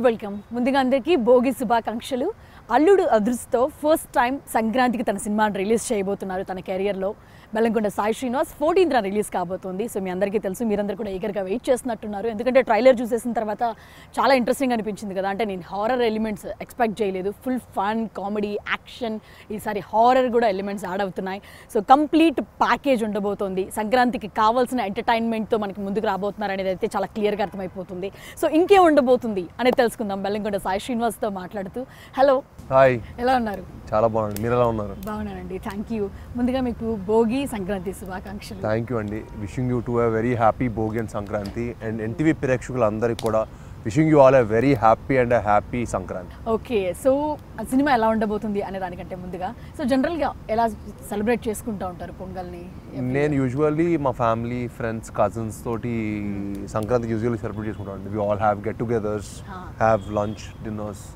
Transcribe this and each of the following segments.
Welcome. ముందుగా అందరికీ భోగి శుభాకాంక్షలు. అల్లుడు అదృష్తో ఫస్ట్ టైం సంక్రాంతికి తన సినిమాని రిలీజ్ చేయబోతున్నారు. తన కెరియర్లో బెల్లంకొండ సాయి శ్రీనివాస్ 14th రిలీజ్ కాబోతుంది. సో మీ అందరికీ తెలుసు, మీరందరూ కూడా ఈగర్గా వెయిట్ చేస్తున్నట్టున్నారు. ఎందుకంటే ట్రైలర్ చూసేసిన తర్వాత చాలా ఇంట్రెస్టింగ్ అనిపించింది కదా. అంటే నేను హారర్ ఎలిమెంట్స్ ఎక్స్పెక్ట్ చేయలేదు. ఫుల్ ఫన్, కామెడీ, యాక్షన్, ఈసారి హారర్ కూడా ఎలిమెంట్స్ యాడ్ అవుతున్నాయి. సో కంప్లీట్ ప్యాకేజ్ ఉండబోతోంది. సంక్రాంతికి కావాల్సిన ఎంటర్టైన్మెంట్తో మనకి ముందుకు రాబోతున్నారు అనేది అయితే చాలా క్లియర్గా అర్థమైపోతుంది. సో ఇంకే ఉండబోతుంది అనేది తెలుసుకుందాం బెల్లంకొండ సాయి శ్రీనివాస్తో మాట్లాడుతూ. హలో, హాయ్, ఎలా ఉన్నారు? చాలా బాగుంది. మీరు ఎలా ఉన్నారు? బాగున్నానండి, థ్యాంక్ యూ. ముందుగా మీకు భోగి సంక్రాంతి శుభాకాంక్షలు. థ్యాంక్ యూ అండి. Wishing you to a very happy Bhogi and Sankranti. And NTV ప్రేక్షకులందరికీ కూడా wishing you all a very happy and happy Sankranti. Okay, so cinema ఎలా ఉండబోతుంది అనే దానికంటే ముందుగా, సో జనరల్గా ఎలా సెలబ్రేట్ చేసుకుంటూ ఉంటారు పొంగల్ని? నేను యూజువల్లీ మా ఫ్యామిలీ, ఫ్రెండ్స్, కజిన్స్ తోటి సంక్రాంతి యూజువల్లీ సెలబ్రేట్ చేసుకుంటాం అండి. We all have get togethers, have lunch, dinners.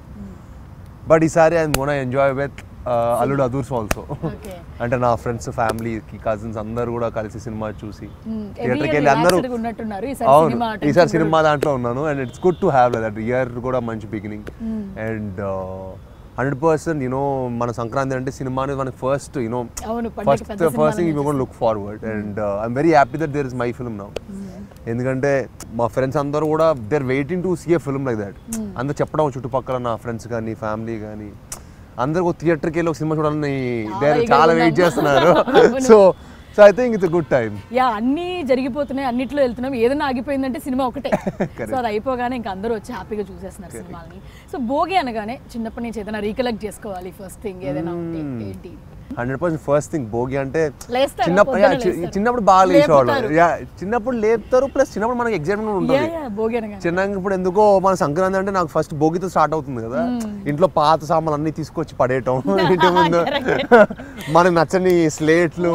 But ఈసారి I'm gonna enjoy with Alludu Adhurs also. అంటే నా ఫ్రెండ్స్, ఫ్యామిలీకి, కజిన్స్ అందరూ కూడా కలిసి సినిమా చూసి థియేటర్కి వెళ్ళి అందరూ. అవును, ఈసారి సినిమా దాంట్లో ఉన్నాను. And it's good to have that year కూడా మంచి బిగినింగ్. అండ్ 100% యూనో మన సంక్రాంతి అంటే సినిమా అనేది మనకి first you know first thing you gonna look forward. And I'm very happy that there is my film now. ఎందుకంటే మా ఫ్రెండ్స్ అందరూ కూడా they are waiting to see a film like that. అందరూ చెప్పడం చుట్టుపక్కల నా ఫ్రెండ్స్ కానీ, ఫ్యామిలీ కానీ అందరూ థియేటర్కి వెళ్ళి ఒక సినిమా చూడాలని దే చాలా వెయిట్ చేస్తున్నారు. So I think it's a good time. Yeah, అన్నీ జరిగిపోతున్నాయి, అన్నిట్లో వెళ్తున్నాం. ఏదైనా ఆగిపోయిందంటే సినిమా ఒకటే. సో అది అయిపోగానే ఇంకా అందరూ వచ్చి హ్యాపీగా చూసేస్తున్నారు సినిమాని. సో భోగి అనగానే చిన్నప్పటి నుంచి ఏదైనా రీకలెక్ట్ చేసుకోవాలి ఫస్ట్ థింగ్ ఏదైనా ఉంటే ఏంటి? 100% ఫస్ట్ థింగ్ భోగి అంటే చిన్నప్పుడు బాగా లేచేవాళ్ళు. చిన్నప్పుడు లేపుతారు, ప్లస్ చిన్నప్పుడు మనకి ఎగ్జైట్మెంట్ ఉంటుంది. చిన్నప్పుడు ఎందుకో మన సంక్రాంతి అంటే నాకు ఫస్ట్ భోగితో స్టార్ట్ అవుతుంది కదా. ఇంట్లో పాత సామాన్లు అన్ని తీసుకొచ్చి పడేయటం, ఇంటి ముందు మనకు నచ్చని స్లేట్లు,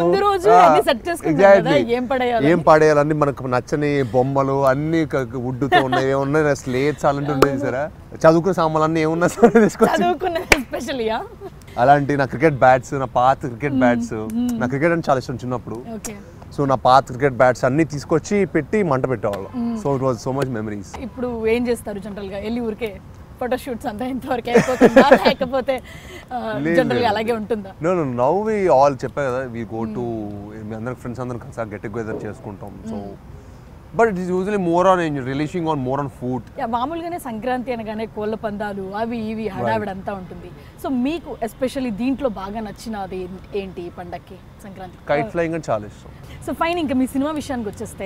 ఏం పడేయాలన్నీ మనకు నచ్చని బొమ్మలు అన్ని వుడ్తో ఉన్నాయి, ఏమున్నాయి స్లేట్స్ అలాంటి ఉండేది సరే. చదువుకునే సామాన్లు అన్ని ఏమున్నా సరే తీసుకొచ్చి అలాంటి నా క్రికెట్ బ్యాట్స్, నా పాత క్రికెట్ బ్యాట్స్, నా క్రికెట్ అంటే చాలా ఇష్టం చిన్నప్పుడు. సో నా పాత క్రికెట్ బ్యాట్స్ అన్ని తీసుకొచ్చి పెట్టి మంట పెట్టేవాళ్ళం. So it was so much memories. ఇప్పుడు ఏం చేస్తారు జనరల్ గా? వెళ్ళి ఊరికే ఫోటోషూట్స్ అంతా ఇంతవరకు అయిపోతుందా లేకపోతే జనరల్ గా అలాగే ఉంటుందా? నౌ వి ఆల్ చెప్పా కదా, వి గో టు మీ అందరి ఫ్రెండ్స్ అందరం కలిసి గెట్ టుగెదర్ చేసుకుంటాం. So but it is usually more on releasing on more on food. మామూలుగానే సంక్రాంతి అనగానే కోళ్ళ పందాలు అవి ఇవి హడావిడంతా ఉంటుంది. సో మీకు ఎస్పెషల్లీ దీంట్లో బాగా నచ్చినది ఏంటి పండక్కి సంక్రాంతి? కైట్ ఫ్లయింగ్ అంటే చాలా ఇష్టం. సో ఫైన్, ఇంకా మీ సినిమా విషయానికి వచ్చేస్తే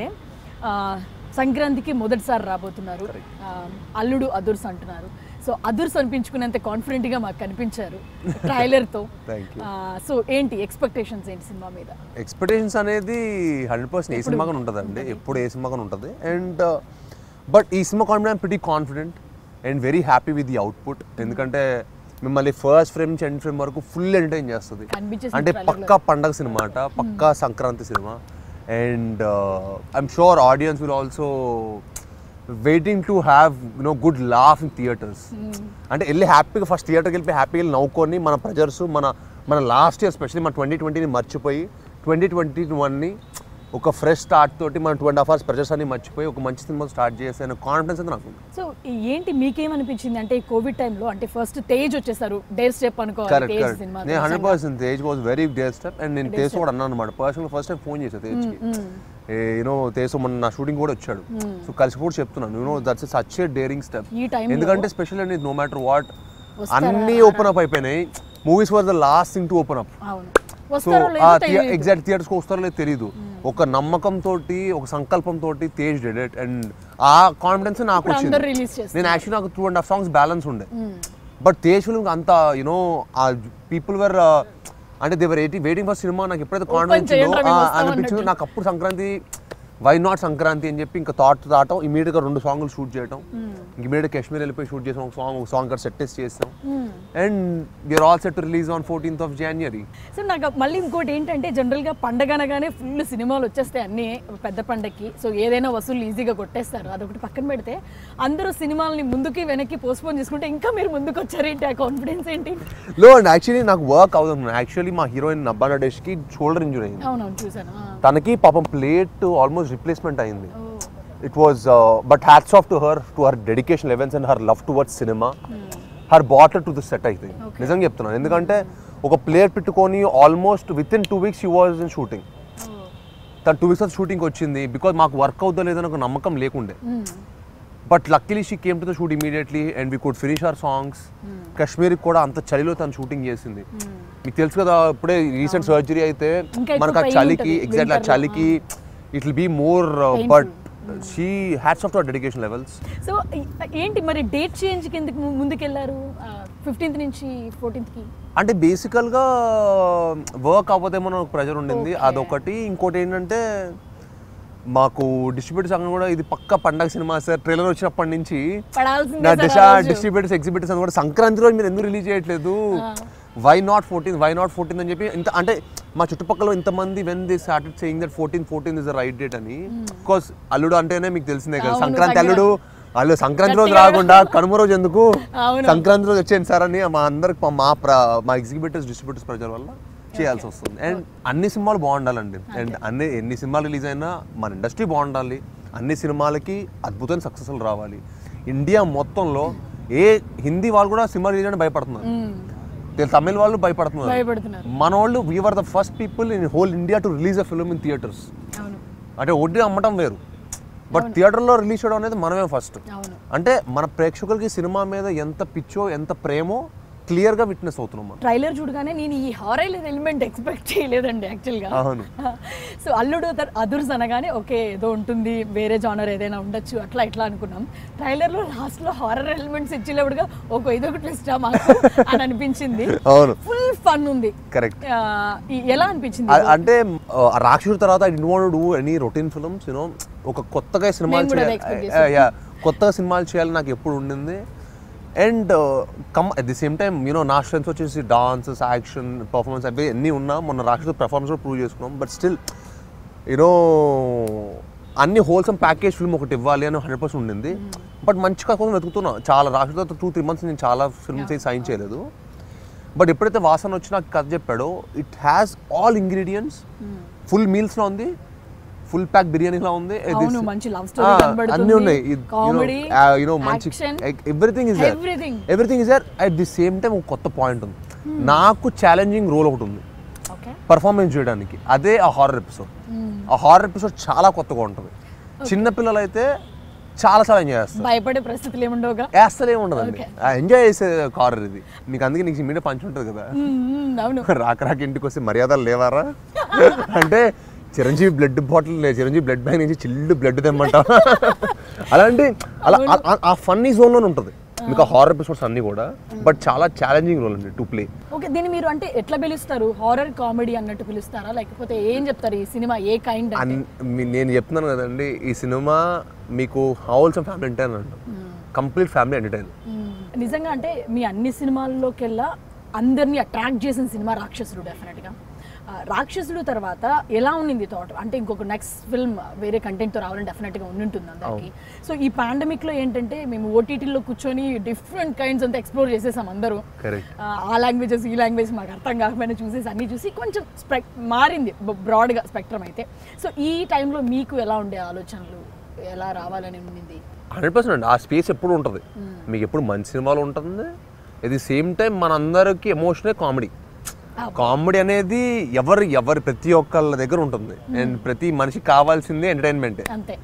సంక్రాంతికి మొదటిసారి రాబోతున్నారు, అల్లుడు అదుర్స్ అంటున్నారు. సో అదుర్స్ అనిపించుకునేంత కాన్ఫిడెంట్గా మాకు కనిపించారు ట్రైలర్తో. సో ఏంటి ఎక్స్పెక్టేషన్స్ ఏంటి సినిమా మీద? ఎక్స్పెక్టేషన్స్ అనేది 100% ఏ సినిమాగా ఉంటుందండి, ఎప్పుడు ఏ సినిమాగా ఉంటుంది. అండ్ బట్ ఈ cinema confident, pretty confident and very happy with the output. ఎందుకంటే మిమ్మల్ని ఫస్ట్ ఫ్రేమ్ నుంచి ఎండ్ ఫ్రేమ్ వరకు ఫుల్ ఎంటర్టైన్ చేస్తుంది. అంటే పక్కా పండగ సినిమా అట, పక్కా Sankranti cinema. And I'm sure audience will also waiting to have good laugh in theatres. అంటే వెళ్ళి హ్యాపీగా ఫస్ట్ థియేటర్కి వెళ్ళిపోయి హ్యాపీగా నవ్వుకొని మన ప్రెజర్స్ మన లాస్ట్ ఇయర్ స్పెషల్లీ మన 2020ని మర్చిపోయి 2021ని ఒక ఫ్రెష్ స్టార్ట్ తోటి మన 2.5 hours ప్రెజర్స్ అన్ని మర్చిపోయి ఒక మంచి సినిమా స్టార్ట్ చేసే కాన్ఫిడెన్స్ అయితే నాకు. సో ఏంటి మీకేమనిపించింది అంటే కోవిడ్ టైంలో, అంటే ఫస్ట్ తేజ్ వచ్చేసారు, డేర్ స్టెప్ అనుకోవాలి. నేను 100% Tej was very dare step. And నేను తేజ్ కూడా అన్నాను అనమాట పర్సనల్. ఫస్ట్ టైం ఫోన్ చేశాను తేజ్కి. తేజు మొన్న నా షూటింగ్ కూడా వచ్చాడు. సో కలిసి కూడా చెప్తున్నాను, that's such a daring step. ఎందుకంటే స్పెషల్ అండి, నో మ్యాటర్ వాట్ అన్ని ఓపెన్ అప్ అయిపోయినాయి. Movies was the last thing to open up. So exact థియేటర్స్కి వస్తారో లేదు తెలీదు. ఒక నమ్మకం తోటి, ఒక సంకల్పం తోటి తేజ్ డెడ్ ఇట్. అండ్ ఆ కాన్ఫిడెన్స్ నాకు వచ్చింది. నేను యాక్చువల్లీ నాకు 2.5 songs బ్యాలెన్స్ ఉండే. బట్ తేజ్ ఫిల్మ్ అంత ఆ పీపుల్ వర్ అంటే they were waiting for cinema. నాకు ఎప్పుడైతే కాన్ఫిడెన్స్ అనిపించిందో నాకు అప్పుడు సంక్రాంతి, వై నాట్ సంక్రాంతి అని చెప్పి ఇంకా థాట్ దాటం, ఇమీడియట్గా 2 songs షూట్ చేయడం, ఇమీడియట్గా కాశ్మీర్ వెళ్ళిపోయి షూట్ చేసాం. ఒక సాంగ్ సెట్ టెస్ట్ చేసాం. And we are all set to release on 14th of January. So నాకు మళ్ళీ ఇంకోటి ఏంటంటే, జనరల్గా పండగ అనగానే ఫుల్ సినిమాలు వచ్చేస్తాయి అన్నీ పెద్ద పండగకి. సో ఏదైనా వసూలు ఈజీగా కొట్టేస్తారు. అదొకటి పక్కన పెడితే అందరూ సినిమాలని ముందుకి వెనక్కి పోస్ట్పోన్ చేసుకుంటే ఇంకా మీరు ముందుకు వచ్చారేంటి? ఆ కాన్ఫిడెన్స్ ఏంటి? లో అండ్ యాక్చువల్లీ నాకు వర్క్ అవుతుంది. యాక్చువల్లీ మా హీరోయిన్ నబ్బా నడేష్కి షోల్డర్ ఇంజురీ అయింది. అవునవును, చూసాను. తనకి పాపం ప్లేట్ ఆల్మోస్ట్ రిప్లేస్మెంట్ అయింది. it was but hats off to her dedication levels and her love towards cinema. Her brought her to the set, I think. నిజంగా చెప్తున్నాను, ఎందుకంటే ఒక ప్లేయర్ పెట్టుకొని almost with in 2 weeks she was in shooting. తను 2 weeks of shooting వచ్చింది because మాకు work అవుతుందో లేదని ఒక నమ్మకం లేకుండే. But luckily she came to the shoot immediately and we could finish our songs. కాశ్మీర్కి కూడా అంత చలిలో తను షూటింగ్ చేసింది. మీకు తెలుసు కదా, ఇప్పుడే రీసెంట్ సర్జరీ అయితే మనకు ఆ చలికి ఎగ్జాక్ట్లీ ఆ చలికి it will be more, but she hats off to our dedication levels. So ఏంటి మరి డేట్ చేంజ్ కిందకి ముందుకెళ్ళారు 15th నుంచి 14th? అంటే బేసికల్గా వర్క్ అవ్వదేమో నాకు ప్రెజర్ ఉండింది, అదొకటి. ఇంకోటి ఏంటంటే మాకు డిస్ట్రిబ్యూటర్స్ అక్కడ కూడా ఇది పక్క పండగ సినిమా సార్, ట్రైలర్ వచ్చినప్పటి నుంచి నా డిస్ట్రిబ్యూటర్స్ ఎగ్జిబిటర్స్ అని కూడా సంక్రాంతి రోజు మీరు ఎందుకు రిలీజ్ చేయట్లేదు, వై నాట్ 14th అని చెప్పి. ఇంత అంటే మా చుట్టుపక్కల ఇంతమంది when they started saying that 14th is the right date అని. బికాస్ అల్లుడు అంటేనే మీకు తెలిసిందే కదా, సంక్రాంతి అల్లుడు, వాళ్ళు సంక్రాంతి రోజు రాకుండా కనుమ రోజు ఎందుకు, సంక్రాంతి రోజు వచ్చేయండి సార్ అని మా అందరికి మా ఎగ్జిబిటర్స్ డిస్ట్రిబ్యూటర్స్ ప్రజల వల్ల చేయాల్సి వస్తుంది. అండ్ అన్ని సినిమాలు బాగుండాలండి, అండ్ ఎన్ని సినిమాలు రిలీజ్ అయినా మన ఇండస్ట్రీ బాగుండాలి, అన్ని సినిమాలకి అద్భుతమైన సక్సెస్లు రావాలి. ఇండియా మొత్తంలో ఏ హిందీ వాళ్ళు కూడా సినిమా రిలీజ్ అని భయపడుతున్నారు, తమిళ వాళ్ళు భయపడుతున్నారు. మన వాళ్ళు we are the first people in whole India to release a film in theatres. అంటే ఓటీ అమ్మటం వేరు, బట్ థియేటర్లో రిలీజ్ చేయడం అనేది మనమే ఫస్ట్. అంటే మన ప్రేక్షకులకి సినిమా మీద ఎంత పిచ్చో ఎంత ప్రేమో క్లియర్గా విట్నెస్ అవుతున్నాం. ట్రైలర్ చూడగానే నేను ఈ హారర్ ఎలిమెంట్ ఎక్స్పెక్ట్ చేయలేదండి యాక్చువల్గా. సో అల్లుడు అదుర్స్ అనగానే ఓకే ఏదో ఉంటుంది, వేరే జానర్ ఏదైనా ఉండొచ్చు అట్లా ఇట్లా అనుకున్నాం. ట్రైలర్లో లాస్ట్లో హారర్ ఎలిమెంట్స్ ఇచ్చేటప్పుడుగా ఇదొక ట్విస్ట్ మాకు అని అనిపించింది. ఫుల్ ఫన్ ఉంది. కరెక్ట్. ఎలా అనిపించింది? అంటే రాక్షసుడి తర్వాత I did want to do any routine films, you know ఒక కొత్తగా సినిమాలు చేయాలి నాకు ఎప్పుడు ఉండింది. And at the same time you know నా స్ట్రెంగ్స్ వచ్చేసి డాన్సెస్, యాక్షన్, పర్ఫార్మెన్స్ అవి అన్నీ ఉన్నా. మొన్న రాక్షసు పర్ఫార్మెన్స్ కూడా ప్రూవ్ చేసుకున్నాం. బట్ స్టిల్ యూనో అన్ని హోల్సమ్ ప్యాకేజ్ ఫిల్మ్ ఒకటి ఇవ్వాలి అని 100% ఉండింది. బట్ మంచి కథ కోసం వెతుకుతున్నా చాలా. రాక్షసు 2-3 months నేను చాలా ఫిల్మ్స్ సైన్ చేయలేదు. బట్ ఎప్పుడైతే వాసన వచ్చి నాకు కథ చెప్పాడో, it has all ingredients. Full మీల్స్లో ఉంది, ఫుల్ ప్యాక్ బిర్యానీలా ఉంది, అన్నీ ఉన్నాయి. మంచి everything is there. At the same time ఒక కొత్త పాయింట్ ఉంది. నాకు ఛాలెంజింగ్ రోల్ ఒకటి ఉంది పర్ఫార్మెన్స్ చేయడానికి, అదే ఆ హారర్ ఎపిసోడ్. ఆ హారర్ ఎపిసోడ్ చాలా కొత్తగా ఉంటుంది. చిన్నపిల్లలు అయితే చాలా ఎంజాయ్ చేస్తారు, భయపడే పరిస్థితులు ఏముండవుగా, అసలు ఏముండదండి, ఎంజాయ్ చేసే హారర్ ఇది. నీకు అందుకే నీకు మీడియా పంచి ఉంటుంది కదా, రాక ఇంటికి వస్తే మర్యాదలు లేవారా అంటే Chiranjeevi blood bottle, Chiranjeevi blood bank నుంచి చిల్డ్ బ్లడ్ తెమ్మంటా అలాంటి ఆ ఫన్నీ జోన్లోనే ఉంటుంది మీకు ఆ హారర్ ఎపిసోడ్స్ అన్ని కూడా. బట్ చాలా ఛాలెంజింగ్ రోల్ అండి టు ప్లే. ఓకే, దీన్ని మీరు అంటే ఎట్లా పిలుస్తారు? హారర్ కామెడీ అన్నట్టు పిలుస్తారా, లేకపోతే ఏం చెప్తారు? ఈ సినిమా ఏ కైండ్? నేను చెప్తున్నాను కదండి, ఈ సినిమా మీకు wholesome family entertainer, complete family entertainer. నిజంగా అంటే మీ అన్ని సినిమాల్లోకెల్లా అందరినీ అట్రాక్ట్ చేసిన సినిమా రాక్షసుడు. డెఫినెట్గా రాక్షసుడు తర్వాత ఎలా ఉన్నింది థాట్? అంటే ఇంకొక నెక్స్ట్ ఫిల్మ్ వేరే కంటెంట్తో రావాలని డెఫినెట్గా ఉంటుంది అందరికి. సో ఈ పాండమిక్లో ఏంటంటే మేము ఓటీటీలో కూర్చొని డిఫరెంట్ కైండ్స్ అంతా ఎక్స్ప్లోర్ చేసేసాం అందరూ. ఆ లాంగ్వేజెస్ ఈ లాంగ్వేజ్ మాకు అర్థం కాకపోయినా చూసేసి అన్నీ చూసి కొంచెం మారింది బ్రాడ్గా స్పెక్ట్రమ్ అయితే. సో ఈ టైంలో మీకు ఎలా ఉండే ఆలోచనలు, ఎలా రావాలని ఉండింది? 100% ఆ స్పేస్ ఎప్పుడు ఉంటుంది మీకు, ఎప్పుడు మంచి సినిమాలు ఉంటుంది. ఎట్ ది సేమ్ టైం మనందరికీ ఎమోషనల్ కామెడీ అనేది ఎవరి ప్రతి ఒక్కళ్ళ దగ్గర ఉంటుంది. అండ్ ప్రతి మనిషికి కావాల్సిందే ఎంటర్టైన్మెంట్,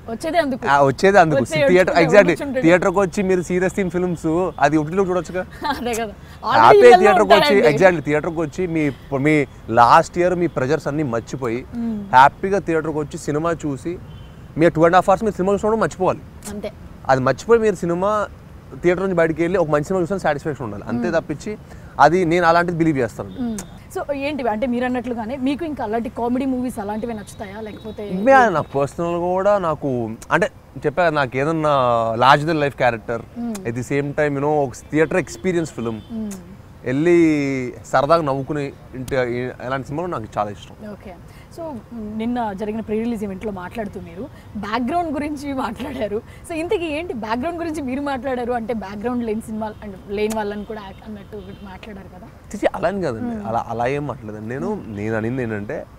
వచ్చేది అందుకు. థియేటర్ ఎగ్జాక్ట్లీ థియేటర్కి వచ్చి మీరు సీరియస్ థీమ్ ఫిల్మ్స్ అది ఒకటిలో చూడొచ్చుగా, హ్యాపీ థియేటర్కి వచ్చి ఎగ్జాక్ట్లీ థియేటర్కి వచ్చి మీ లాస్ట్ ఇయర్ మీ ప్రెజర్స్ అన్ని మర్చిపోయి హ్యాపీగా థియేటర్కి వచ్చి సినిమా చూసి మీరు 2.5 hours మీరు సినిమా చూసుకోవడం మర్చిపోవాలి. అది మర్చిపోయి మీరు సినిమా థియేటర్ నుంచి బయటికి వెళ్ళి ఒక మంచి సినిమా చూసిన సాటిస్ఫాక్షన్ ఉండాలి, అంతే తప్పించి అది నేను అలాంటిది బిలీవ్ చేస్తాను. సో ఏంటివి అంటే మీరు అన్నట్లుగానే మీకు ఇంకా అలాంటి కామెడీ మూవీస్ అలాంటివి నచ్చుతాయా, లేకపోతే? నాకు పర్సనల్ కూడా నాకు అంటే చెప్పా, నాకు ఏదన్నా large than life character, at the same time you know ఒక థియేటర్ ఎక్స్పీరియన్స్ ఫిల్మ్ వెళ్ళి సరదాగా నవ్వుకుని ఎలాంటి సినిమాలు నాకు చాలా ఇష్టం. ఓకే, సో నిన్న జరిగిన ప్రీ రిలీజ్ ఈవెంట్లో మాట్లాడుతూ మీరు బ్యాక్గ్రౌండ్ గురించి మాట్లాడారు. సో ఇంతకీ ఏంటి బ్యాక్గ్రౌండ్ గురించి మీరు మాట్లాడారు? అంటే బ్యాక్గ్రౌండ్ లేని సినిమా లేని వాళ్ళని కూడా అన్నట్టు మాట్లాడారు కదా? అలా అని కాదండి, అలా ఏం మాట్లాడదండి. నేను అనింది ఏంటంటే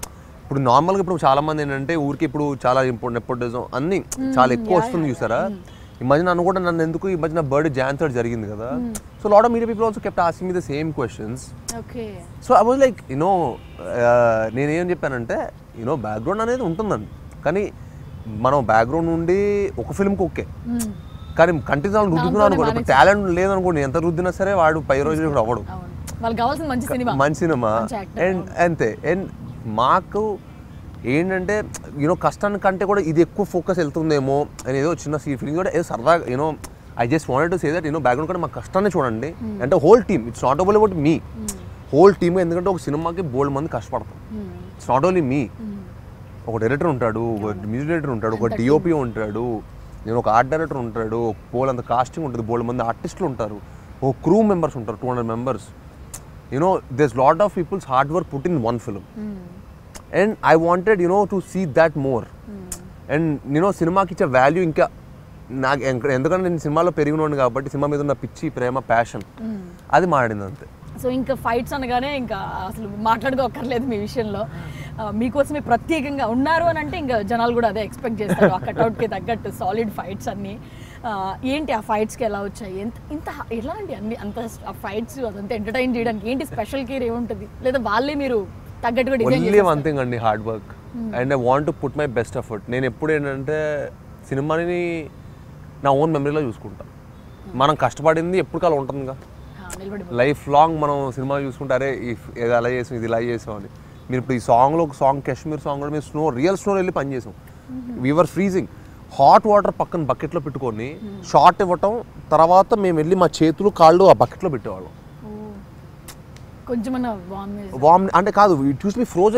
ఇప్పుడు నార్మల్గా ఇప్పుడు చాలా మంది ఏంటంటే ఊరికి ఇప్పుడు చాలా నెపోటిజం అన్ని చాలా ఎక్కువ వస్తుంది చూసారా. ఈ మధ్య నన్ను కూడా ఎందుకు ఈ మధ్య నా బర్త్డే Jan 3rd జరిగింది కదా. So lot of media people also kept asking me the same questions. So I was like నేనేం చెప్పానంటే బ్యాక్గ్రౌండ్ అనేది ఉంటుందండి, కానీ మనం బ్యాక్గ్రౌండ్ నుండి ఒక ఫిల్మ్కి ఓకే, కానీ కంటిన్యూ రుద్దుతున్నాను అనుకోండి, టాలెంట్ లేదనుకోండి, ఎంత రుద్దినా సరే వాడు 10 రోజులు కూడా అవ్వడు. మంచి సినిమా అండ్ అంతే. అండ్ మాకు ఏంటంటే కష్టాన్ని కంటే కూడా ఇది ఎక్కువ ఫోకస్ వెళ్తుందేమో అని ఏదో చిన్న ఫీలింగ్ కూడా ఏదో సరదాగా I just wanted to say that background కూడా మా కష్టాన్ని చూడండి. అంటే whole team, it's not only about me, whole team. ఎందుకంటే ఒక సినిమాకి బోల్డ్ మంది కష్టపడతాం. ఇట్స్ నాట్ ఓన్లీ మీ, ఒక డైరెక్టర్ ఉంటాడు, ఒక మ్యూజిక్ డైరెక్టర్ ఉంటాడు, ఒక డిఓపి ఉంటాడు, ఒక ఆర్ట్ డైరెక్టర్ ఉంటాడు, బోల్ అంత కాస్టింగ్ ఉంటుంది, బోల్డ్ మంది ఆర్టిస్టులు ఉంటారు, ఓ క్రూ మెంబర్స్ ఉంటారు, 200 members. There's lot of people's hard work put in one film. And I wanted to see that more. And సినిమాకి ఇచ్చే వాల్యూ ఇంకా నాకు ఎందుకంటే నేను సినిమాలో పెరిగినోడు కాబట్టి సినిమా మీద ఉన్న పిచ్చి, ప్రేమ, ప్యాషన్ అది మారింది అంతే. సో ఇంకా ఫైట్స్ అనగానే ఇంకా అసలు మాట్లాడుకోక్కర్లేదు మీ విషయంలో. మీకోసమే ప్రత్యేకంగా ఉన్నారు అని అంటే ఇంకా జనాలు కూడా అదే ఎక్స్పెక్ట్ చేస్తారు. ఆ కట్అవుట్కి తగ్గట్టు సాలిడ్ ఫైట్స్ అన్నీ. ఏంటి ఆ ఫైట్స్కి ఎలా వచ్చాయి, ఇంత ఎలాంటి అన్ని అంత ఆ ఫైట్స్ అదంతా ఎంటర్టైన్ చేయడానికి ఏంటి స్పెషల్ కేర్ ఏముంటుంది, లేదా వాళ్ళే మీరు తగ్గట్టుగా డిజైన్ చేస్తారు? వన్ థింగ్ అండి, hard work and I want to put my best effort. నేను ఎప్పుడు ఏంటంటే సినిమాని నా ఓన్ మెమరీలో చూసుకుంటా. మనం కష్టపడింది ఎప్పుడు కాలం ఉంటుందిగా, లైఫ్ లాంగ్ మనం సినిమా చూసుకుంటారే ఇది అలా చేసాం, ఇది ఇలా చేసాం అని. మీరు ఇప్పుడు ఈ సాంగ్లో ఒక సాంగ్, కాశ్మీర్ సాంగ్ కూడా మేము రియల్ స్నో వెళ్ళి పని చేసాం. వీఆర్ ఫ్రీజింగ్, హాట్ వాటర్ పక్కన బకెట్లో పెట్టుకొని షార్ట్ ఇవ్వటం, తర్వాత మేము వెళ్ళి మా చేతులు కాళ్ళు ఆ బకెట్లో పెట్టేవాళ్ళం. వామ్ అంటే కాదు, చూసి మీ ఫ్రోజ్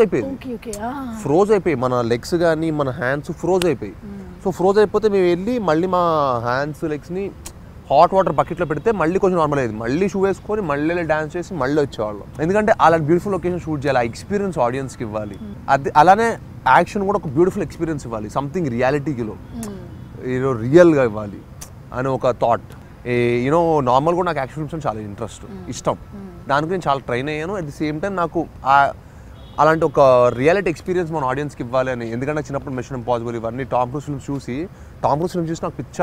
అయిపోయి మన లెగ్స్ కానీ మన హ్యాండ్స్ ఫ్రోజ్ అయిపోయి. సో ఫ్రోజ్ అయిపోతే మేము వెళ్ళి మళ్ళీ మా హ్యాండ్స్ లెగ్స్ని హాట్ వాటర్ బకెట్లో పెడితే మళ్ళీ కొంచెం నార్మల్ అయ్యేది, మళ్ళీ షూ వేసుకొని మళ్ళీ డాన్స్ చేసి మళ్ళీ వచ్చేవాళ్ళం. ఎందుకంటే అలాంటి బ్యూటిఫుల్ లొకేషన్ షూట్ చేయాలి, ఆ ఎక్స్పీరియన్స్ ఆడియన్స్కి ఇవ్వాలి. అది అలానే యాక్షన్ కూడా ఒక బ్యూటిఫుల్ ఎక్స్పీరియన్స్ ఇవ్వాలి, సంథింగ్ రియాలిటీలో రియల్గా ఇవ్వాలి అని ఒక థాట్. నార్మల్ కూడా నాకు యాక్షన్ ఫిల్మ్స్ చాలా ఇంట్రెస్ట్, ఇష్టం. దానికి నేను చాలా ట్రైన్ అయ్యాను. అట్ ది సేమ్ టైం నాకు అలాంటి ఒక రియాలిటీ ఎక్స్పీరియన్స్ మన ఆడియన్స్కి ఇవ్వాలి అని. ఎందుకంటే చిన్నప్పుడు మిషన్ ఇంపాసిబుల్ ఇవన్నీ టామ్ క్రూజ్ ఫిల్మ్స్ చూసి నాకు పిచ్చ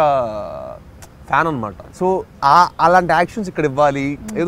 ఫ్యాన్ అనమాట. సో అలాంటి యాక్షన్స్ ఇక్కడ ఇవ్వాలి. ఏదో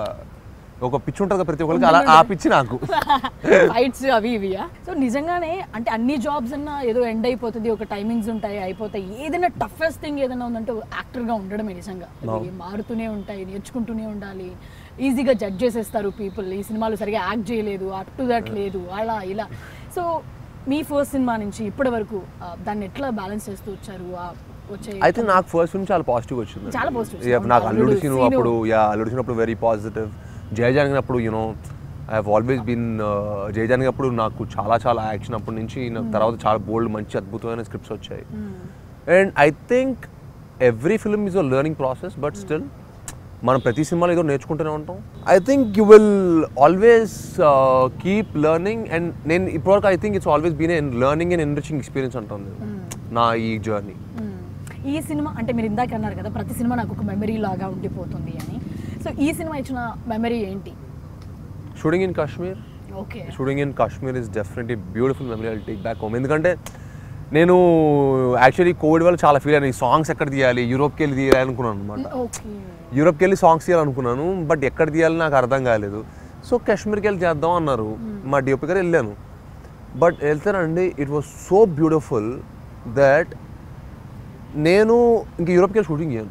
ఒక పిచ్చి ఉంటుంది ప్రతి ఒక్కరికి, అలా ఆ పిచ్చి నాకు. ఫైట్స్ అవి ఇవియా? సో నిజంగానే అంటే అన్ని జాబ్స్ అన్నా ఏదో ఎండ్ అయిపోతుంది, ఒక టైమింగ్స్ ఉంటాయి, అయిపోతాయి. ఏదైనా టఫెస్ట్ థింగ్ ఏదైనా ఉందంటే యాక్టర్గా ఉండడమే. నిజంగా మారుతూనే ఉంటాయి, నేర్చుకుంటూనే ఉండాలి. ఈజీగా జడ్జ్ చేసేస్తారు పీపుల్, ఈ సినిమాలో సరిగా యాక్ట్ చేయలేదు, అప్ టు దట్ లేదు, అలా ఇలా. సో మీ ఫస్ట్ సినిమా నుంచి ఇప్పటి వరకు దాన్ని ఎట్లా బ్యాలెన్స్ చేస్తూ వచ్చారు? అయితే నాకు ఫస్ట్ ఫిల్మ్ చాలా పాజిటివ్ వచ్చింది. చాలా పాజిటివ్. నాకు అల్లుడు సినిమా వెరీ పాజిటివ్. జయజానకి అప్పుడు I have always been Jayajanaki అప్పుడు నాకు చాలా యాక్షన్ అప్పటి నుంచి. తర్వాత చాలా బోల్డ్ మంచి అద్భుతమైన స్క్రిప్ట్స్ వచ్చాయి. And I think every film is a learning process, but still మనం ప్రతి సినిమాలో ఏదో నేర్చుకుంటూనే ఉంటాం. I think you will always keep learning. And నేను ఇప్పటివరకు I think it's always been a learning and enriching experience అంటుంది నా ఈ జర్నీ. ఈ సినిమా అంటే మీరు ఇందాక అన్నారు కదా, ప్రతి సినిమా నాకు ఒక మెమరీ లాగా ఉండిపోతుంది అని. సో ఈ సినిమా ఇచ్చిన మెమరీ ఏంటి? Shooting in Kashmir. Okay, shooting in Kashmir is definitely beautiful memory. I'll take back home. ఎందుకంటే నేను యాక్చువల్లీ కోవిడ్ వల్ల చాలా ఫీల్ అయ్యాను, ఈ సాంగ్స్ ఎక్కడ తీయాలి, యూరోప్కి వెళ్ళి తీయాలి అనుకున్నాను అనమాట. యూరోప్కి వెళ్ళి సాంగ్స్ తీయాలనుకున్నాను, బట్ ఎక్కడ తీయాలి నాకు అర్థం కాలేదు. సో కాశ్మీర్కి వెళ్ళి చేద్దాం అన్నారు, మా డిఓపి గారు వెళ్ళాను. బట్ వెళ్తానండి, it was so beautiful that నేను ఇంక యూరోప్కి వెళ్ళి షూటింగ్ చేయను.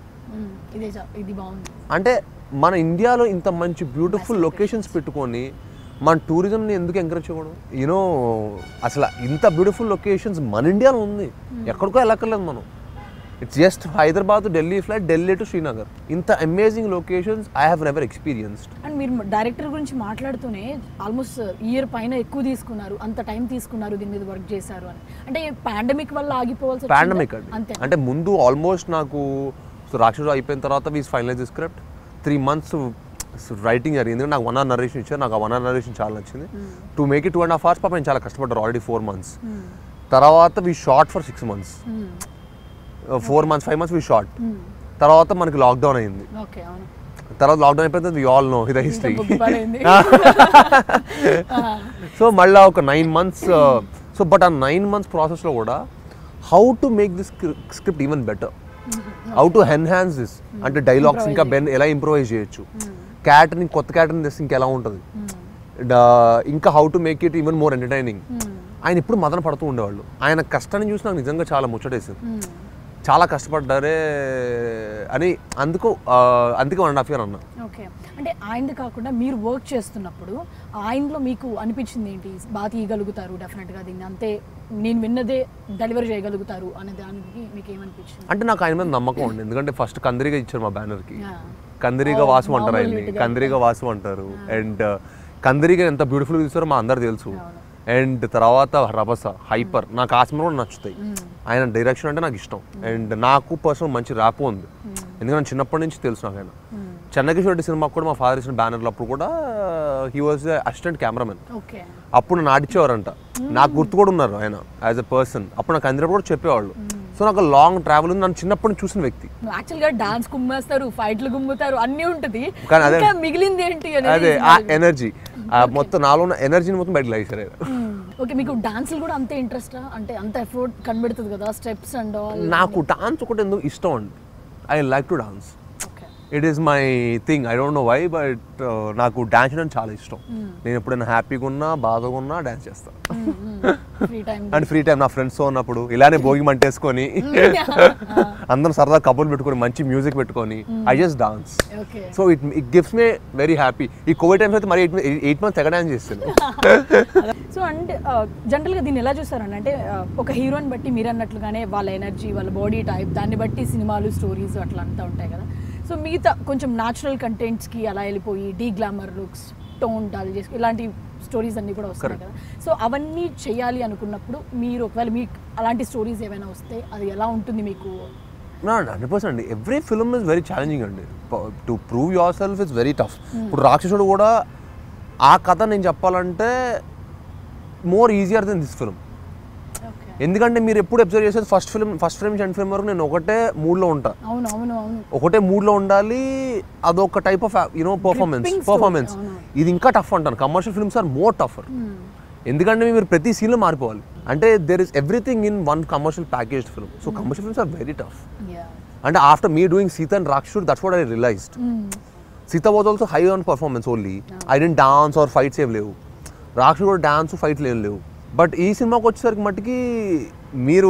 అంటే మన ఇండియాలో ఇంత మంచి బ్యూటిఫుల్ లొకేషన్స్ పెట్టుకొని మన టూరిజంని ఎందుకు ఎంకరేజ్ చేయకూడదు? అసలు ఇంత బ్యూటిఫుల్ లొకేషన్స్ మన ఇండియాలో ఉంది, ఎక్కడికో వెళ్ళక్కర్లేదు మనం. It's just Hyderabad Delhi flight, Delhi to Srinagar. ఇంత amazing locations I have never experienced. And మీరు డైరెక్టర్ గురించి మాట్లాడుతూనే ఆల్మోస్ట్ ఇయర్ పైన ఎక్కువ తీసుకున్నారు, అంత టైం తీసుకున్నారు, దీని మీద వర్క్ చేశారు అని. అంటే పాండమిక్ వల్ల ఆగిపోవాల్సి పాండమిక్ అండి. అంటే ముందు ఆల్మోస్ట్ నాకు రాక్షసు అయిపోయిన తర్వాత we finalize the script 3 months writing జరిగింది. నాకు 1 hour నరేషన్ ఇచ్చారు, నాకు ఆ 1 hour నరేషన్ చాలా నచ్చింది. టు మేక్ ఇట్ 2.5 hours పాప నేను చాలా కష్టపడ్డారు, ఆల్రెడీ 4 months. తర్వాత we shot for 6 months, 4 months 5 months we shot. తర్వాత మనకి లాక్డౌన్ అయింది. తర్వాత లాక్డౌన్ అయిపోతే we all know the history. బుగ్గిపాడైంది. సో మళ్ళీ ఒక 9 months. సో బట్ ఆ 9 months ప్రాసెస్లో కూడా how to make this script even better, how to enhance this, అంటే డైలాగ్స్ ఇంకా ఎలా ఇంప్రూవైజ్ చేయొచ్చు, క్యారెక్టర్ని కొత్త క్యారెక్టర్ని తెస్తే ఇంకెలా ఉంటుంది, ఇంకా how to make it even more entertaining. ఆయన ఇప్పుడు మదన పడుతూ ఉండేవాళ్ళు. ఆయన కష్టాన్ని చూసి నాకు నిజంగా చాలా ముచ్చటేసింది. చాలా కష్టపడ్డారే అని అందుకే 1.5 years అన్నా. ఓకే, అంటే ఆయనది కాకుండా మీరు వర్క్ చేస్తున్నప్పుడు ఆయనలో మీకు అనిపించింది ఏంటి? బాగా తీయగలుగుతారు డెఫినెట్గా దీన్ని, అంతే నేను విన్నదే డెలివరీ చేయగలుగుతారు అనే దానికి మీకు ఏమనిపించింది? అంటే నాకు ఆయన మీద నమ్మకం ఉంది. ఎందుకంటే ఫస్ట్ కందిరిగా ఇచ్చారు మా బ్యానర్కి. కందిరిగా వాసు అంటారు ఆయన్ని, కందిరిగా వాసు అంటారు. అండ్ కందిరిగా ఎంత బ్యూటిఫుల్గా తీస్తారో మా అందరు తెలుసు. అండ్ తర్వాత రభస, హైపర్, నాకు ఆ సినిమా కూడా నచ్చుతాయి. ఆయన డైరెక్షన్ అంటే నాకు ఇష్టం. అండ్ నాకు పర్సనల్ మంచి ర్యాప్ ఉంది, ఎందుకంటే చిన్నప్పటి నుంచి తెలుసు నాకు ఆయన. చెన్నకేశ్వర రెడ్డి సినిమాకి కూడా మా ఫాదర్ ఇచ్చిన బ్యానర్లో అప్పుడు కూడా హీ వాజ్ అసిస్టెంట్ కెమెరామెన్. అప్పుడు నన్ను ఆడిచ్చేవారంట. నాకు గుర్తు కూడా ఉన్నారు ఆయన యాజ్ ఎ పర్సన్. అప్పుడు నాకు అందరూ కూడా చెప్పేవాళ్ళు. సో నాకు లాంగ్ ట్రావెల్ ఉంది. నన్ను చిన్నప్పటి నుంచి చూసిన వ్యక్తి. యాక్చువల్గా డాన్స్ గుమ్మేస్తారు, ఫైట్లు గుమ్ముతారు, అన్నీ ఉంటుంది, కానీ మిగిలింది ఏంటి? అదే ఆ ఎనర్జీ, మొత్తం నాలో ఉన్న ఎనర్జీని మొత్తం బయటకు లాగేశారు. ఓకే, మీకు డాన్సులు కూడా అంతే ఇంట్రెస్టా? అంటే అంత ఎఫర్ట్ కనబడుతుంది కదా, స్టెప్స్ అండ్ ఆల్. నాకు డాన్స్ ఒకటి ఎందుకు ఇష్టం అండి. I like to dance. It is my thing. I don't know why, but నాకు డాన్స్ చేయడం చాలా ఇష్టం. నేను ఎప్పుడైనా హ్యాపీగా ఉన్నా బాధగా ఉన్నా డాన్స్ చేస్తాను. అండ్ ఫ్రీ టైం నా ఫ్రెండ్స్తో ఉన్నప్పుడు ఇలానే భోగి మంటేసుకొని అందరం సరదా కబుర్లు పెట్టుకొని మంచి మ్యూజిక్ పెట్టుకొని I just dance. So it gives me very happy. ఈ కోవిడ్ టైమ్స్ అయితే మరి 8 months తెగ డాన్స్ చేస్తాను. సో అంటే జనరల్గా దీన్ని ఎలా చూస్తారండి? అంటే ఒక హీరోని బట్టి మీరు అన్నట్లుగానే వాళ్ళ ఎనర్జీ, వాళ్ళ బాడీ టైప్, దాన్ని బట్టి సినిమాలు, స్టోరీస్ అట్లా అంతా ఉంటాయి కదా. సో మిగతా కొంచెం న్యాచురల్ కంటెంట్స్కి అలా వెళ్ళిపోయి deglamour looks, tone dull చేసి ఇలాంటి స్టోరీస్ అన్నీ కూడా వస్తాయి కదా. సో అవన్నీ చేయాలి అనుకున్నప్పుడు మీరు ఒకవేళ మీకు అలాంటి స్టోరీస్ ఏమైనా వస్తే అది ఎలా ఉంటుంది మీకు? 100% అండి. Every film is very challenging అండి. To prove yourself is very tough. ఇప్పుడు రాక్షసుడు కూడా ఆ కథ నేను చెప్పాలంటే more easier than this film. ఎందుకంటే మీరు ఎప్పుడు అబ్జర్వ్ చేసేది ఫస్ట్ ఫ్రేమ్ ఎండ్ ఫ్రేమ్ వరకు నేను ఒకటే మూడ్లో ఉంటా. ఒకటే మూడ్లో ఉండాలి. అదొక టైప్ ఆఫ్ పర్ఫార్మెన్స్. ఇది ఇంకా టఫ్ అంటాను. Commercial films are more tougher. ఎందుకంటే మీరు ప్రతి సీన్లో మారిపోవాలి. అంటే there is everything in one commercial packaged film. So commercial films are very tough. అంటే after me doing Seetha and Rakshasudu, that's what I realised. Seetha was also high on performance only. I didn't dance or fights ఏం లేవు. రాక్షసుడు కూడా dance ఫైట్లు ఏం లేవు. But ఈ సినిమాకి వచ్చేసరికి మట్టుకి మీరు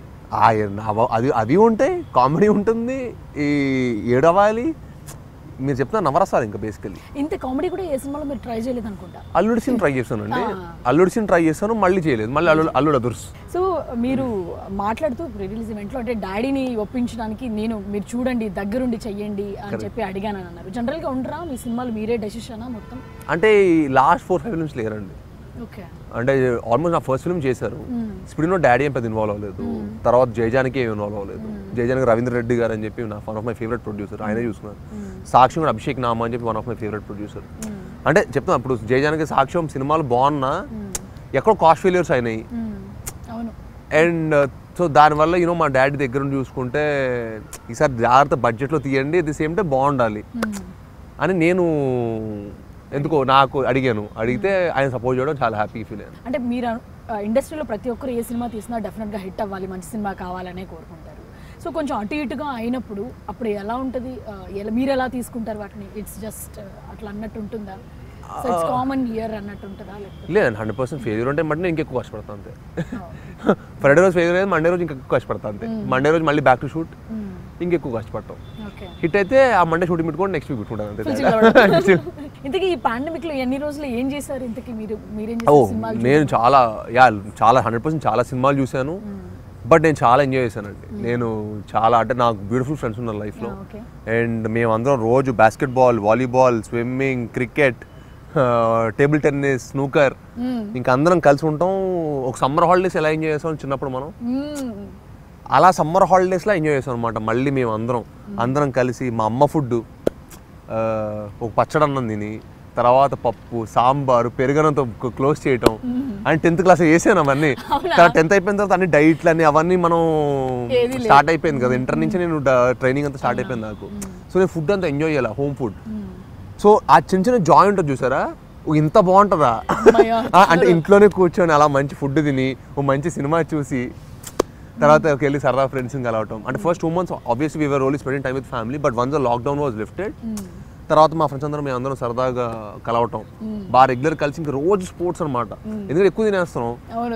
అది ఉంటాయి, కామెడీ ఉంటుంది, ఈ ఏడవాలి, మీరు చెప్తున్నా నవరసాలు ఇంకా బేసికలీ. ఇంత కామెడీ కూడా ఏ సినిమాలో మీరు ట్రై చేయలేదు అనుకుంటా. అల్లుడి సీన్ ట్రై చేశానండి. అల్లుడి సీన్ ట్రై చేశాను, మళ్ళీ చేయలేదు. మళ్ళీ అల్లుడు అదుర్స్. సో మీరు మాట్లాడుతూ రిలీజ్ ఈవెంట్లో అంటే డాడీని ఒప్పించడానికి మీరు చూడండి, దగ్గరుండి చెయ్యండి అని చెప్పి అడిగాను అన్నారు. జనరల్గా ఉండరా మీ సినిమాలు మీరే డెసిషనా మొత్తం? అంటే లాస్ట్ 4-5 ఫిల్మ్స్ లేరండి. అంటే ఆల్మోస్ట్ నా ఫస్ట్ ఫిల్మ్ చేశారు. స్పీడ్లో డాడీ ఏం పెద్ద ఇన్వాల్వ్ అవ్వలేదు. తర్వాత జయజానికి ఏం ఇన్వాల్వ్ అవ్వలేదు. జయజానికి రవీంద్ర రెడ్డి గారు అని చెప్పి నా one of my favourite producer, ఆయనే చూసుకున్నారు. సాక్ష్యం కూడా అభిషేక్ నామా అని చెప్పి one of my favourite producer. అంటే చెప్తాను, ఇప్పుడు జయజానికి సాక్ష్యం సినిమాలు బాగున్నా ఎక్కడో కాస్ట్ ఫెయిల్యూర్స్ అయినాయి. అండ్ సో దానివల్ల మా డాడీ దగ్గర నుండి చూసుకుంటే ఈసారి జాగ్రత్త బడ్జెట్లో తీయండి, ది సేమ్ టైం బాగుండాలి అని నేను ఎందుకో నాకు అడిగితే ఆయన సపోర్ట్ చేయడం చాలా హ్యాపీ ఫీల్ అయ్యాను. అంటే మీరు ఇండస్ట్రీలో ప్రతి ఒక్కరు ఏ సినిమా తీసినా డెఫినెట్గా హిట్ అవ్వాలి, మంచి సినిమా కావాలనే కోరుకుంటారు. సో కొంచెం అటు ఇటుగా అయినప్పుడు అప్పుడు ఎలా ఉంటుంది? మీరు ఎలా తీసుకుంటారు వాటిని? ఇట్స్ జస్ట్ అట్లా అన్నట్టు ఉంటుందా? సో ఇట్స్ కామన్ హియర్ అన్నట్టు ఉంటుందా? లేదు, 100% ఫెయిల్యూర్ ఉంటే మళ్ళీ నేను ఇంకెక్కువ కష్టపడతాను అంతే. ఫ్రైడే రోజు ఫెయిల్యూర్ అయితే మండే రోజు ఇంకెక్కువ కష్టపడతాను అంతే. మండే రోజు మళ్ళీ బ్యాక్ టు షూట్, ఇంకెక్కువ కష్టపడతాం. హిట్ అయితే ఆ మండే షూటింగ్ పెట్టుకోండి, నెక్స్ట్ వీక్ పెట్టుకుంటాను అంతే. ఇంతకీ ఈ పాండమిక్ లో ఎన్ని రోజులు ఏం చేశారు? ఇంతకీ మీరేం చేశారు? నేను చాలా 100% చాలా సినిమాలు చూశాను. బట్ నేను చాలా ఎంజాయ్ చేశానండి. నేను చాలా అంటే నాకు బ్యూటిఫుల్ ఫ్రెండ్స్ ఉన్నారు లైఫ్లో. అండ్ మేమందరం రోజు basketball, volleyball, swimming, cricket, table tennis, snooker, ఇంకా అందరం కలిసి ఉంటాం. ఒక సమ్మర్ హాలిడేస్ ఎలా ఎంజాయ్ చేస్తాం చిన్నప్పుడు మనం, అలా సమ్మర్ హాలిడేస్లో ఎంజాయ్ చేస్తాం అనమాట. మళ్ళీ మేము అందరం కలిసి మా అమ్మ ఫుడ్, ఒక పచ్చడి అన్నం తిని, తర్వాత పప్పు, సాంబారు, పెరుగనంతో క్లోజ్ చేయటం. అండ్ 10th క్లాస్ చేసాను అవన్నీ. 10th అయిపోయిన తర్వాత అన్ని డైట్లు అన్ని అవన్నీ మనం స్టార్ట్ అయిపోయింది కదా. ఇంటర్ నుంచి నేను ట్రైనింగ్ అంతా స్టార్ట్ అయిపోయింది నాకు. సో నేను ఫుడ్ అంతా ఎంజాయ్ చేయాలి, హోమ్ ఫుడ్. సో ఆ చిన్న చిన్న జాయ్ ఉంటుంది చూసారా, ఇంత బాగుంటుందా అంటే ఇంట్లోనే కూర్చొని అలా మంచి ఫుడ్ తిని ఓ మంచి సినిమా చూసి తర్వాత వెళ్ళి సరదా ఫ్రెండ్స్ని కలవటం. అంటే first 2 months obviously we were only spending time with family, but once the lockdown was lifted తర్వాత మా ఫ్రెండ్స్ అందరం మేము అందరం సరదాగా కలవటం, బాగా రెగ్యులర్ కలిసి ఇంకా రోజు స్పోర్ట్స్ అనమాట. ఎందుకంటే ఎక్కువ తినేస్తున్నాం,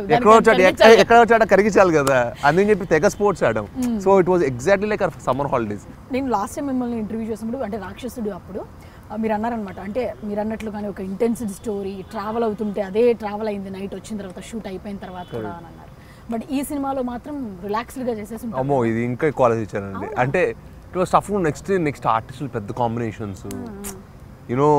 ఎక్కడ వచ్చాడ కరిగించాలి కదా, అందుకని చెప్పి తెగ స్పోర్ట్స్ ఆడడం. So it was exactly like summer holidays. నేను లాస్ట్ టైం మిమ్మల్ని ఇంటర్వ్యూ చేసినప్పుడు అంటే రాక్షసుడు అప్పుడు మీరు అన్నారనమాట, అంటే మీరు అన్నట్లు కానీ ఒక ఇంటెన్సివ్ స్టోరీ ట్రావెల్ అవుతుంటే అదే ట్రావెల్ అయింది నైట్ వచ్చిన తర్వాత షూట్ అయిపోయిన తర్వాత కూడా అని అన్నారు. బట్ ఈ సినిమాలో మాత్రం రిలాక్స్డ్గా చేసేసి అమ్మో ఇది ఇంకా కాలేజ్ ఇచ్చానండి. అంటే ఇట్ వాస్ టఫ్. నెక్స్ట్ ఆర్టిస్టులు పెద్ద కాంబినేషన్స్, యూనో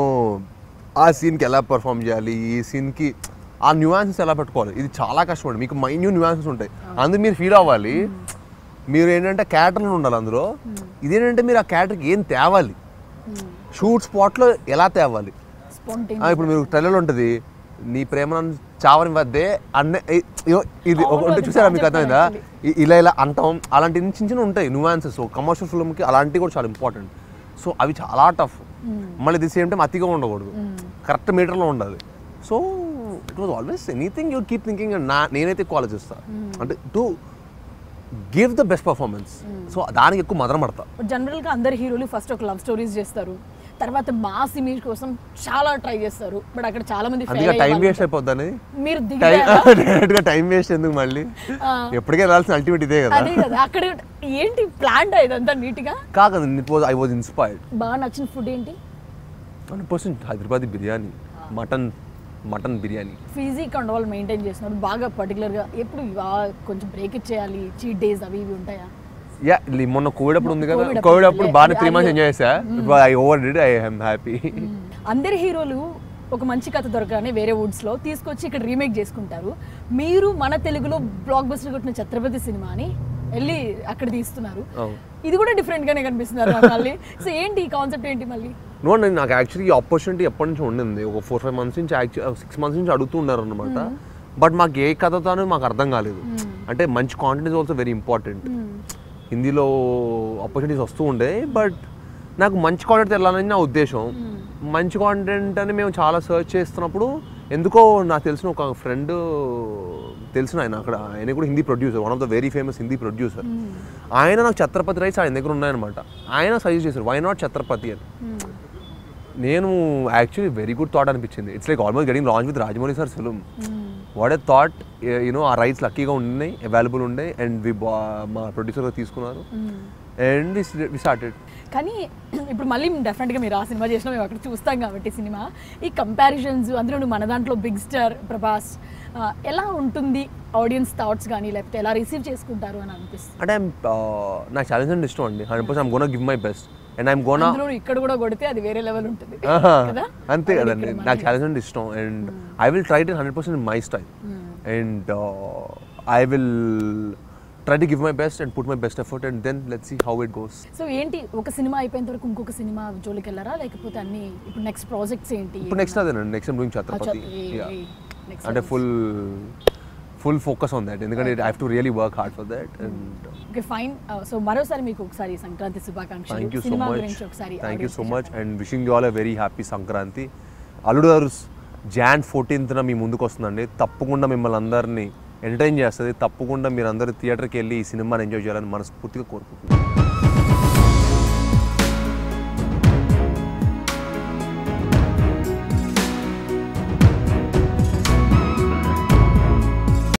ఆ సీన్కి ఎలా పర్ఫామ్ చేయాలి, ఈ సీన్కి ఆ న్యూయాన్సెస్ ఎలా పెట్టుకోవాలి, ఇది చాలా కష్టం అండి. మీకు మైన్యూట్ న్యూయాన్సెస్ ఉంటాయి, అందుకు మీరు ఫీల్ అవ్వాలి. మీరు ఏంటంటే క్యారెక్టర్లు ఉండాలి అందులో. ఇదేంటంటే మీరు ఆ క్యారెక్టర్కి ఏం తేవాలి, షూట్ స్పాట్లో ఎలా తేవాలి. ఇప్పుడు మీరు ట్రైలర్లో ఉంటుంది, నీ ప్రేమ చావని వద్దే అన్న ఇది ఒకటి చూసారా, మీకు అర్థమైందా, ఇలా ఇలా అంటాం. అలాంటి చిన్న చిన్న ఉంటాయి న్యూయాన్సెస్ కమర్షియల్ ఫిల్మ్కి, అలాంటివి కూడా చాలా ఇంపార్టెంట్. సో అవి చాలా టఫ్. మళ్ళీ ది సేమ్ టైం అతిగా ఉండకూడదు, కరెక్ట్ మీటర్లో ఉండాలి. So it was always anything you keep thinking. నేనైతే ఎక్కువ ఆలోచిస్తాను అంటే to give the best performance. So దానికి ఎక్కువ మదన పడతా. జనరల్గా అందరు హీరోలు ఫస్ట్ ఒక లవ్ స్టోరీస్ చేస్తారు, తర్వాత మాస్ ఇమేజ్ కోసం చాలా ట్రై చేస్తారు. బట్ అక్కడ చాలా మంది టైం వేస్ట్ అయిపోద్దని మీరు డైరెక్ట్ గా టైం వేస్ట్ ఎందుకు, మళ్ళీ ఎప్పటికే వెళ్ళాల్సిన అల్టిమేట్ ఇదే కదా. అక్కడ ఏంటి ప్లాన్ ఇదంతా నీట్ గా కాదు. I was inspired. బాగా నచ్చిన ఫుడ్ ఏంటి? 100% Hyderabadi biryani, mutton biryani. Physique and all maintain చేస్తున్నారు బాగా పర్టికులర్గా. ఎప్పుడు కొంచెం బ్రేక్ ఇచ్చేయాలి, చీట్ డేస్ అవి ఇవి ఉంటాయా? యా, మొన్న కోవిడ్ అప్పుడు ఉంది కదా, కోవిడ్ అప్పుడు బాగా 3 months ఎంజాయ్ చేసా. I overdid, I am happy. అందరి హీరోలు ఒక మంచి కథ దొరకగానే వేరే వుడ్స్లో తీసుకొచ్చి ఇక్కడ రీమేక్ చేసుకుంటారు. మీరు మన తెలుగులో బ్లాక్ బస్టర్ కొట్టిన ఛత్రపతి సినిమాని వెళ్ళి అక్కడ తీస్తున్నారు. ఇది కూడా డిఫరెంట్ గానే కనిపిస్తున్నారు మళ్ళీ. సో ఏంటి ఈ కాన్సెప్ట్ ఏంటి మళ్ళీ? నాకు యాక్చువల్లీ ఈ ఆపర్చునిటీ ఎప్పటి నుంచి ఉండింది, ఒక 4-5 months నుంచి, 6 months నుంచి అడుగుతూ ఉన్నారు అనమాట. బట్ మాకు ఏ కథతో అనేది మాకు అర్థం కాలేదు. అంటే మంచి content is also very important. హిందీలో ఆపర్చునిటీస్ వస్తూ ఉండే, బట్ నాకు మంచి కాంటెంట్ వెళ్ళాలని నా ఉద్దేశం. మంచి కాంటెంట్ అని మేము చాలా సర్చ్ చేస్తున్నప్పుడు ఎందుకో నాకు తెలిసిన ఒక ఫ్రెండ్, తెలిసిన ఆయన అక్కడ, ఆయన కూడా Hindi producer, one of the very famous Hindi producer. ఆయన నాకు ఛత్రపతి రైట్స్ ఆయన దగ్గర ఉన్నాయన్నమాట. ఆయన సజెస్ట్ చేశారు వై నాట్ ఛత్రపతి అని. నేను యాక్చువల్లీ వెరీ గుడ్ థాట్ అనిపించింది. It's like almost getting launch with Rajamouli sir film. What a thought, you know ఆ రైట్స్ లక్కీగా ఉన్నాయి, అవైలబుల్ ఉన్నాయి, అండ్ మా ప్రొడ్యూసర్గా తీసుకున్నారు, అండ్ వి స్టార్టెడ్. కానీ ఇప్పుడు మళ్ళీ డెఫినెట్గా మీరు ఆ సినిమా చేసినా మేము అక్కడ చూస్తాం కాబట్టి సినిమా ఈ కంపారిజన్స్, అందులో మన దాంట్లో బిగ్ స్టార్ ప్రభాస్, ఎలా ఉంటుంది ఆడియన్స్ థాట్స్ కానీ, లేకపోతే ఎలా రిసీవ్ చేసుకుంటారు అని అనిపిస్తుంది? అంటే నాకు ఛాలెంజ్ అంటే ఇష్టం అండి. 100% I'm gonna give my best, and I'm gonna ఇక్కడ కూడా కొడితే అది వేరే లెవెల్ ఉంటుంది కదా. అంతే కదండి, నాకు ఛాలెంజ్ అంటే ఇష్టం, and I will try it 100% in my style, and I will try to give my best and put my best effort, and then let's see how it goes. So ఏంటి ఒక cinema అయిపోయిన తర్వాత ఇంకొక cinema జోలికి వెళ్ళారా, లేకపోతే అన్ని ఇప్పుడు నెక్స్ట్ ప్రాజెక్ట్స్ ఏంటి? ఇప్పుడు నెక్స్ట్ అదేనండి, నెక్స్ట్ డూయింగ్ ఛత్రపతి. అంటే ఫుల్ ఫోకస్ ఆన్ దట్, ఎందుకంటే I have to really work hard for that. And okay fine. So మరోసారి మీకు ఒకసారి సంక్రాంతి శుభాకాంక్షలు. Thank you so much and wishing you all a very happy Sankranti. అల్లుడు గారు Jan 14th మీ ముందుకు వస్తుందండి. తప్పకుండా మిమ్మల్ని అందరినీ ఎంటర్టైన్ చేస్తుంది. తప్పకుండా మీరు అందరూ థియేటర్కి వెళ్ళి ఈ సినిమాని ఎంజాయ్ చేయాలని మనస్ఫూర్తిగా కోరుకుంటున్నాను.